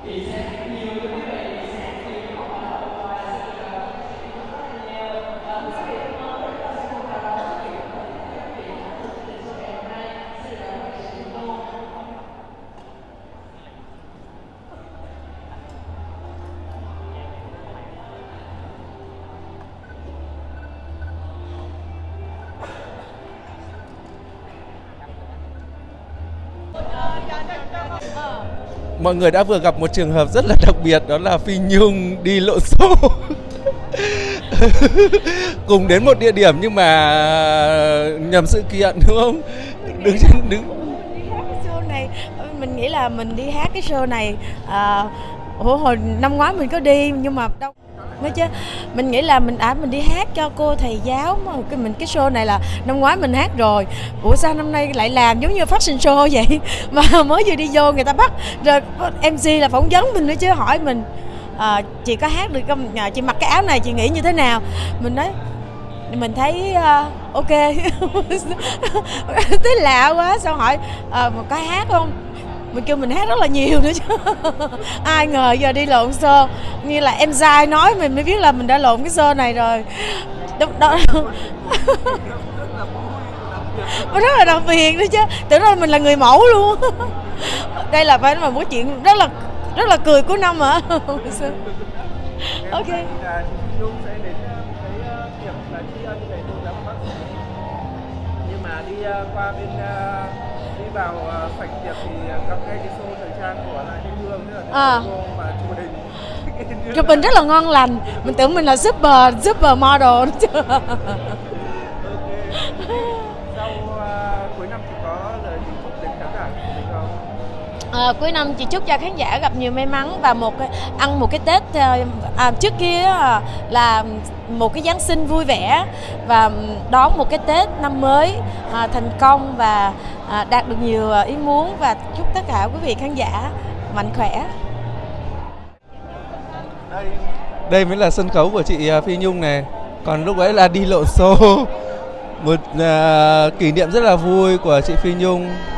Mọi người đã vừa gặp một trường hợp rất là đặc biệt, đó là Phi Nhung đi lộn xô. Cùng đến một địa điểm nhưng mà nhầm sự kiện, đúng không? Đứng đi hát cái show này, mình nghĩ là mình đi hát cái show này hồi năm ngoái mình có đi nhưng mà đâu nói chứ mình nghĩ là mình đi hát cho cô thầy giáo mà cái show này là năm ngoái mình hát rồi, ủa sao năm nay lại làm giống như fashion show vậy mà mới vừa đi vô người ta bắt rồi MC là phỏng vấn mình nữa chứ, hỏi mình chị có hát được không, chị mặc cái áo này chị nghĩ như thế nào, mình nói mình thấy ok. Thấy lạ quá, sao hỏi có hát không, mình kêu mình hát rất là nhiều nữa chứ. Ai ngờ giờ đi lộn show, như là em dai nói mình mới biết là mình đã lộn cái show này rồi. Đó. Rất là đặc biệt nữa chứ, tưởng đâu mình là người mẫu luôn. Đây là phải là một chuyện rất là cười cuối năm hả? Ok. Nhưng mà đi qua bên đi vào sảnh tiệc thì gặp ngay cái show thời trang của lại Thanh Hương, tức là và chụp hình. Chụp hình rất là ngon lành, mình tưởng mình là super model chứ. Sau cuối năm chị có lời chúc đến khán giả của mình không? Cuối năm chị chúc cho khán giả gặp nhiều may mắn và ăn một cái Tết trước kia là một cái Giáng sinh vui vẻ và đón một cái Tết năm mới thành công và đạt được nhiều ý muốn, và chúc tất cả quý vị khán giả mạnh khỏe. Đây mới là sân khấu của chị Phi Nhung này, còn lúc ấy là đi lộn xô. Một kỷ niệm rất là vui của chị Phi Nhung.